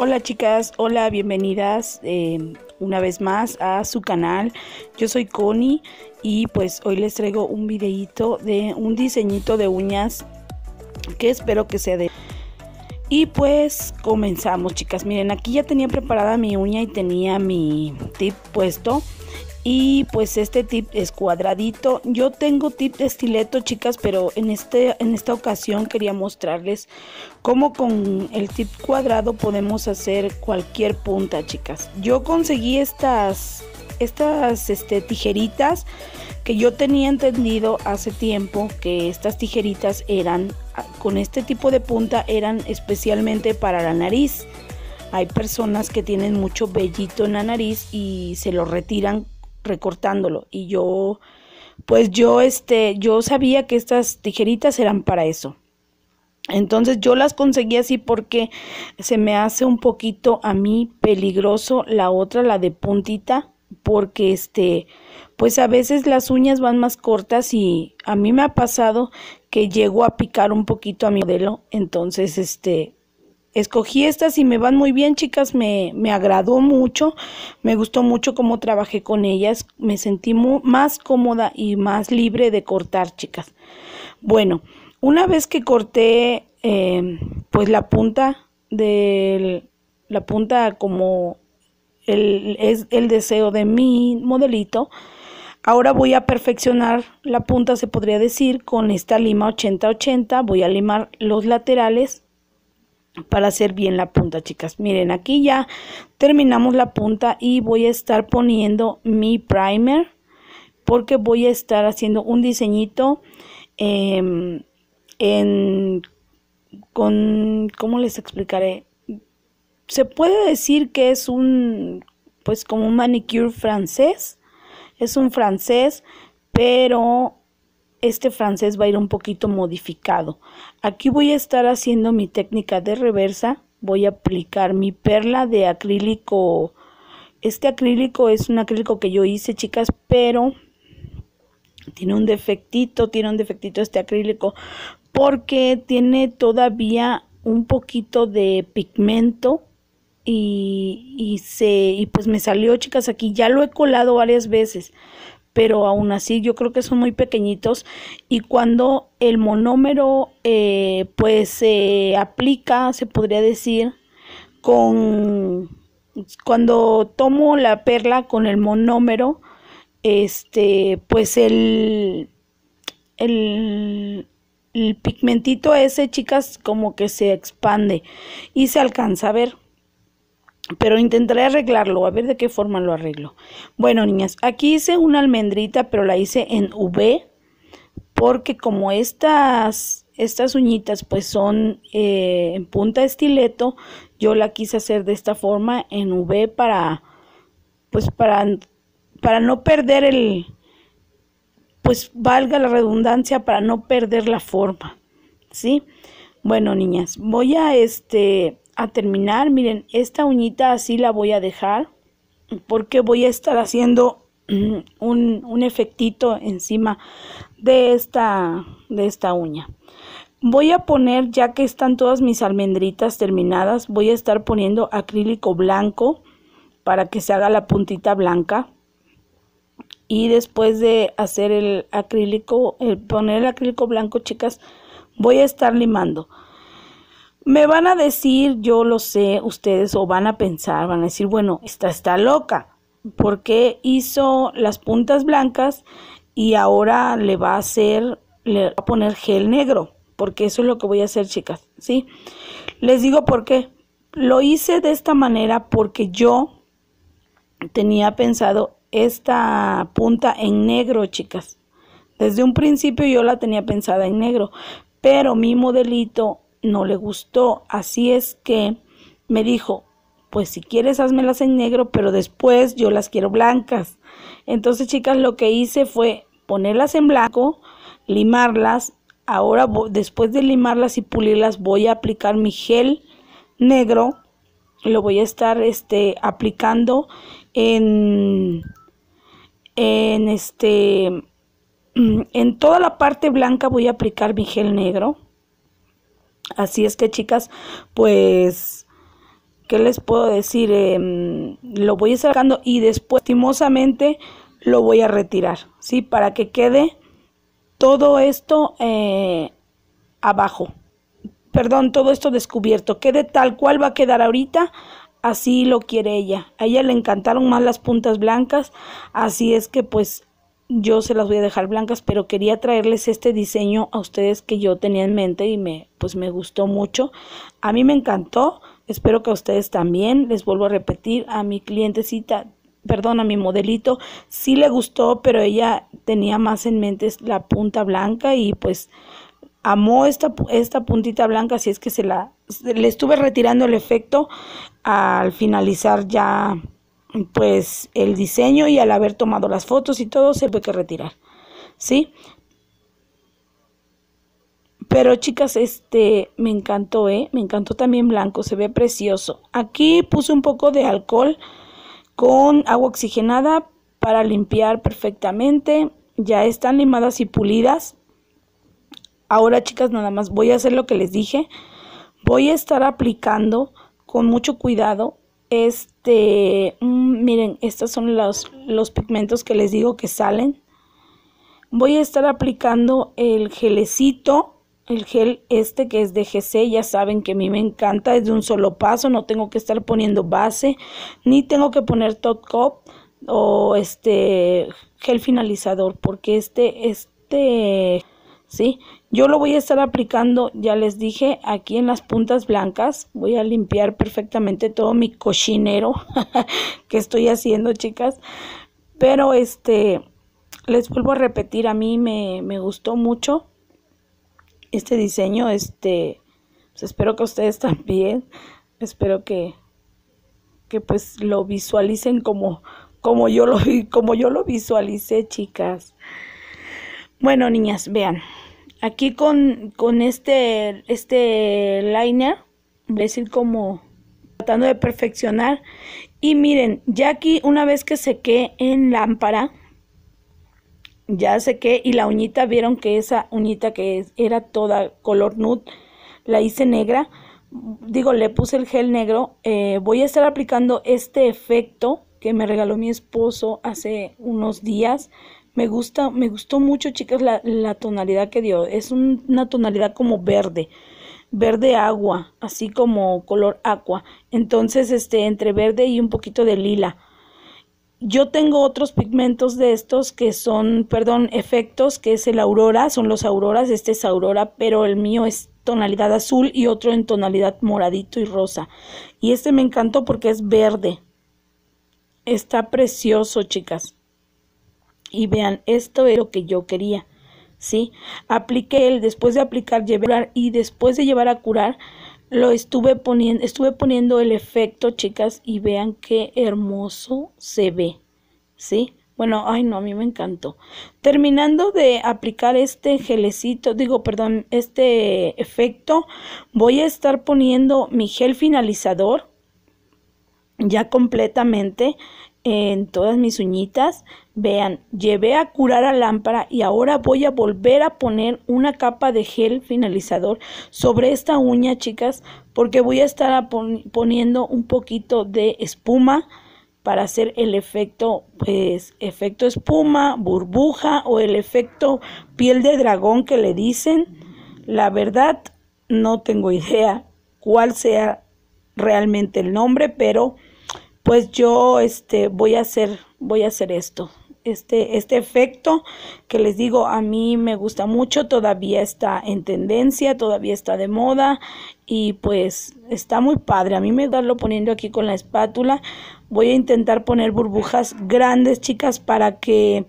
Hola chicas, hola, bienvenidas una vez más a su canal. Yo soy Connie y pues hoy les traigo un videito de un diseñito de uñas que espero que sea de... Y pues comenzamos, chicas. Miren, aquí ya tenía preparada mi uña y tenía mi tip puesto. Y pues este tip es cuadradito. Yo tengo tip de estileto, chicas, pero en esta ocasión quería mostrarles cómo con el tip cuadrado podemos hacer cualquier punta, chicas. Yo conseguí estas tijeritas que yo tenía entendido hace tiempo que estas tijeritas eran con este tipo de punta, eran especialmente para la nariz. Hay personas que tienen mucho vellito en la nariz y se lo retiran recortándolo, y yo sabía que estas tijeritas eran para eso. Entonces yo las conseguí así porque se me hace un poquito a mí peligroso la otra, la de puntita, porque pues a veces las uñas van más cortas y a mí me ha pasado que llego a picar un poquito a mi modelo. Entonces escogí estas y me van muy bien, chicas. Me agradó mucho, me gustó mucho cómo trabajé con ellas. Me sentí más cómoda y más libre de cortar, chicas. Bueno, una vez que corté pues la punta como es el deseo de mi modelito, ahora voy a perfeccionar la punta, se podría decir, con esta lima 80-80. Voy a limar los laterales para hacer bien la punta, chicas. Miren, aquí ya terminamos la punta y voy a estar poniendo mi primer porque voy a estar haciendo un diseñito ¿cómo les explicaré? Se puede decir que es pues como un manicure francés. Es un francés, pero este francés va a ir un poquito modificado. Aquí voy a estar haciendo mi técnica de reversa. Voy a aplicar mi perla de acrílico. Este acrílico es un acrílico que yo hice, chicas, pero tiene un defectito este acrílico, porque tiene todavía un poquito de pigmento y pues me salió, chicas. Aquí ya lo he colado varias veces, pero aún así yo creo que son muy pequeñitos, y cuando el monómero pues se aplica, se podría decir, cuando tomo la perla con el monómero, pues el pigmentito ese, chicas, como que se expande y se alcanza a ver. Pero intentaré arreglarlo, a ver de qué forma lo arreglo. Bueno, niñas, aquí hice una almendrita, pero la hice en V, porque como estas uñitas pues son en punta estileto, yo la quise hacer de esta forma en V para no perder pues valga la redundancia, para no perder la forma, ¿sí? Bueno, niñas, voy a terminar. Miren, esta uñita así la voy a dejar porque voy a estar haciendo un efectito encima de esta uña. Voy a poner, ya que están todas mis almendritas terminadas, voy a estar poniendo acrílico blanco para que se haga la puntita blanca. Y después de hacer el acrílico, poner el acrílico blanco, chicas, voy a estar limando. Me van a decir, yo lo sé, ustedes, o van a pensar, van a decir, bueno, esta está loca, porque hizo las puntas blancas y ahora le va a poner gel negro, porque eso es lo que voy a hacer, chicas, ¿sí? Les digo por qué. Lo hice de esta manera porque yo tenía pensado esta punta en negro, chicas. Desde un principio yo la tenía pensada en negro, pero mi modelito no le gustó, así es que me dijo, pues si quieres házmelas en negro, pero después yo las quiero blancas. Entonces, chicas, lo que hice fue ponerlas en blanco, limarlas. Ahora después de limarlas y pulirlas, voy a aplicar mi gel negro. Lo voy a estar aplicando en toda la parte blanca. Voy a aplicar mi gel negro. Así es que, chicas, pues ¿qué les puedo decir? Lo voy a estar sacando y después, lastimosamente, lo voy a retirar, ¿sí? Para que quede todo esto abajo. Perdón, todo esto descubierto. Quede tal cual va a quedar ahorita. Así lo quiere ella. A ella le encantaron más las puntas blancas. Así es que pues yo se las voy a dejar blancas. Pero quería traerles este diseño a ustedes que yo tenía en mente. Y me gustó mucho. A mí me encantó. Espero que a ustedes también. Les vuelvo a repetir, a mi clientecita, perdón, a mi modelito, sí le gustó, pero ella tenía más en mente la punta blanca y pues amó esta puntita blanca, así es que le estuve retirando el efecto al finalizar ya pues el diseño, y al haber tomado las fotos y todo se tuve que retirar, ¿sí? Pero chicas, me encantó, me encantó también blanco, se ve precioso. Aquí puse un poco de alcohol con agua oxigenada para limpiar perfectamente. Ya están limadas y pulidas. Ahora, chicas, nada más voy a hacer lo que les dije. Voy a estar aplicando con mucho cuidado. Miren, estos son los pigmentos que les digo que salen. Voy a estar aplicando el gelecito. El gel que es de GC, ya saben que a mí me encanta, es de un solo paso, no tengo que estar poniendo base, ni tengo que poner top coat o gel finalizador, porque sí, yo lo voy a estar aplicando, ya les dije, aquí en las puntas blancas. Voy a limpiar perfectamente todo mi cochinero que estoy haciendo, chicas, pero les vuelvo a repetir, a mí me gustó mucho este diseño. Pues espero que ustedes también, espero que pues lo visualicen como yo lo visualicé, chicas. Bueno, niñas, vean, aquí con este liner voy a decir como tratando de perfeccionar. Y miren, ya aquí una vez que sequé en lámpara, ya sequé, y la uñita, vieron que esa uñita que era toda color nude, la hice negra, digo, le puse el gel negro. Voy a estar aplicando este efecto que me regaló mi esposo hace unos días. Me gustó mucho, chicas, la tonalidad que dio. Es una tonalidad como verde agua, así como color aqua. Entonces, entre verde y un poquito de lila. Yo tengo otros pigmentos de estos que son, efectos, que es el Aurora, son los Auroras. Este es Aurora, pero el mío es tonalidad azul y otro en tonalidad moradito y rosa. Y me encantó porque es verde. Está precioso, chicas. Y vean, esto es lo que yo quería, ¿sí? Apliqué después de aplicar, llevé a curar, y después de llevar a curar, estuve poniendo el efecto, chicas, y vean qué hermoso se ve, ¿sí? Bueno, ay no, a mí me encantó. Terminando de aplicar este gelecito, este efecto, voy a estar poniendo mi gel finalizador ya completamente en todas mis uñitas. Vean, llevé a curar a lámpara y ahora voy a volver a poner una capa de gel finalizador sobre esta uña, chicas, porque voy a estar poniendo un poquito de espuma para hacer el efecto, pues, efecto espuma, burbuja, o el efecto piel de dragón que le dicen. La verdad, no tengo idea cuál sea realmente el nombre, pero pues yo voy a hacer esto. Este efecto que les digo, a mí me gusta mucho, todavía está en tendencia, todavía está de moda, y pues está muy padre. A mí me gusta poniendo aquí con la espátula. Voy a intentar poner burbujas grandes, chicas, para que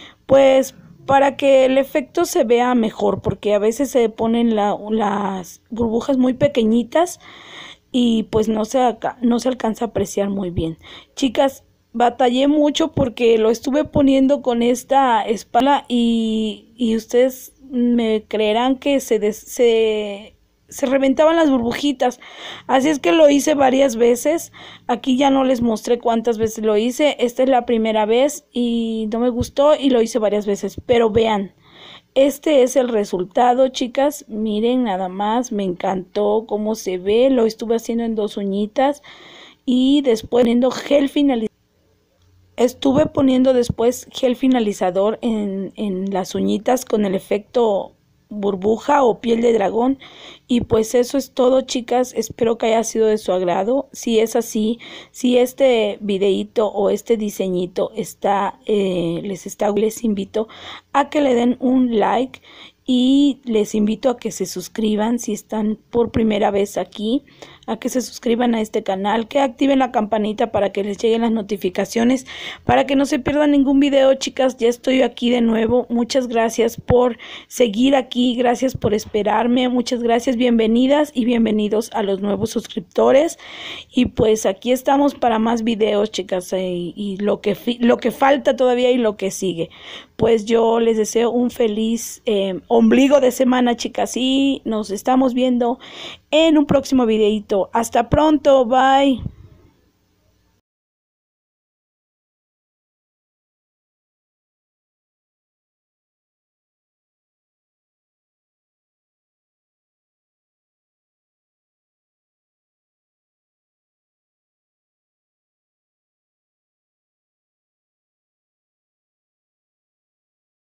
el efecto se vea mejor, porque a veces se ponen las burbujas muy pequeñitas y pues no se alcanza a apreciar muy bien. Chicas, batallé mucho porque lo estuve poniendo con esta espátula y ustedes me creerán que se reventaban las burbujitas. Así es que lo hice varias veces. Aquí ya no les mostré cuántas veces lo hice. Esta es la primera vez y no me gustó y lo hice varias veces. Pero vean, este es el resultado, chicas. Miren nada más, me encantó cómo se ve. Lo estuve haciendo en 2 uñitas y después poniendo gel finalizador. Estuve poniendo después gel finalizador en las uñitas con el efecto burbuja o piel de dragón. Y pues eso es todo, chicas. Espero que haya sido de su agrado. Si es así, si este videíto o este diseñito les invito a que le den un like y les invito a que se suscriban si están por primera vez aquí, a que se suscriban a este canal, que activen la campanita para que les lleguen las notificaciones, para que no se pierdan ningún video, chicas. Ya estoy aquí de nuevo. Muchas gracias por seguir aquí, gracias por esperarme, muchas gracias, bienvenidas y bienvenidos a los nuevos suscriptores. Y pues aquí estamos para más videos, chicas, y lo que falta todavía y lo que sigue. Pues yo les deseo un feliz ombligo de semana, chicas, y nos estamos viendo en un próximo videito. Hasta pronto, bye.